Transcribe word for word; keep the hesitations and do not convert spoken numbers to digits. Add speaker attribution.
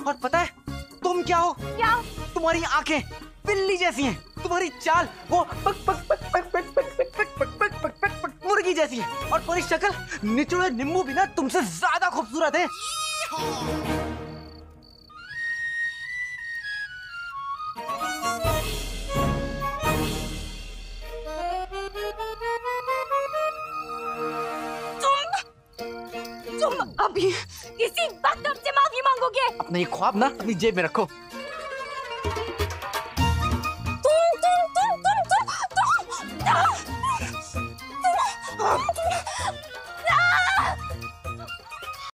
Speaker 1: और पता है तुम क्या हो?
Speaker 2: क्या?
Speaker 1: तुम्हारी आंखें बिल्ली जैसी हैं, तुम्हारी चाल वो पक पक पक पक पक पक पक पक पक पक पक पक पक मुर्गी जैसी है, और तुम्हारी शक्ल निचुड़े नींबू भी ना तुमसे ज्यादा खूबसूरत है।
Speaker 2: तुम अभी इसी वक्त हमसे माफी मांगोगे?
Speaker 1: अपना ये ख्वाब ना अपनी जेब में रखो।